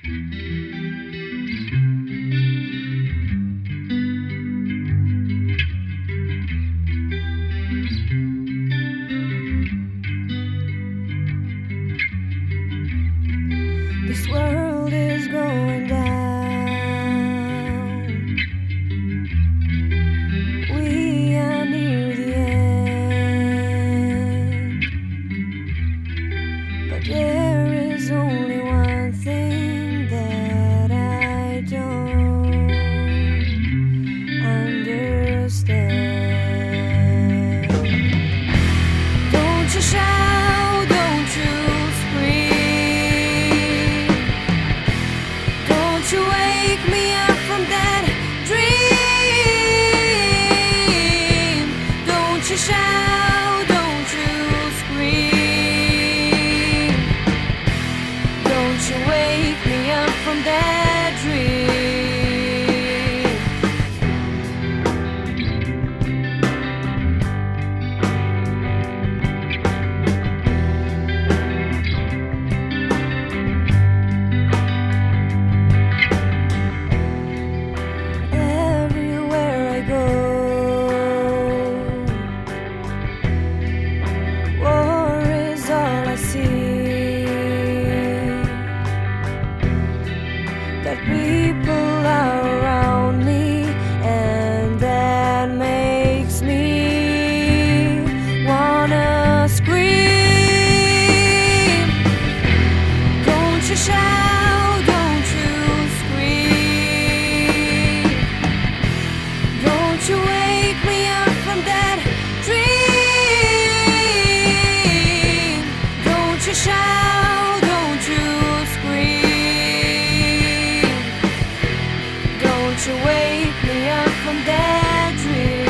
This world is going down. We are near the end. But there is only one thing that I don't understand. Don't you shout, don't you scream. Don't you wake me up from that dream. Don't you shout, don't you scream. Don't you wake me up from that dream. Everywhere I go, war is all I see. That people are around me, and that makes me wanna scream. Don't you shout, don't you scream. Don't you wake me up from that dream. Don't you shout, don't you scream. Don't you wake me up from that dream.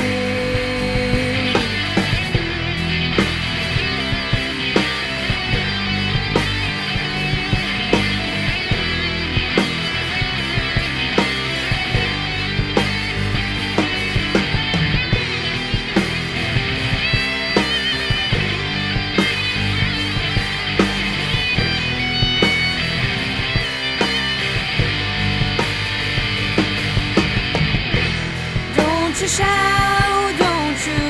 Don't you shout, don't you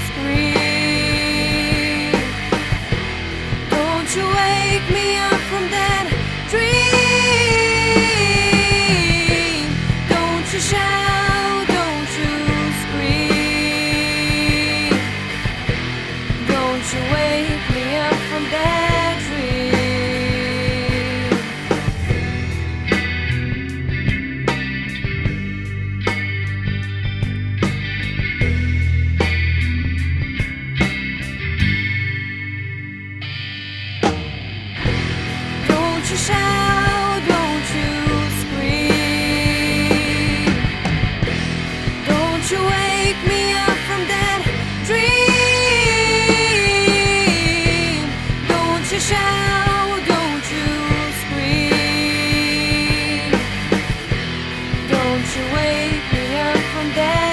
scream. Don't you wake me up from that dream. Don't you shout, don't you scream. Don't you wake me up from that dream. Don't you shout, don't you scream. Don't you wake me up from that dream. Don't you shout, don't you scream. Don't you wake me up from that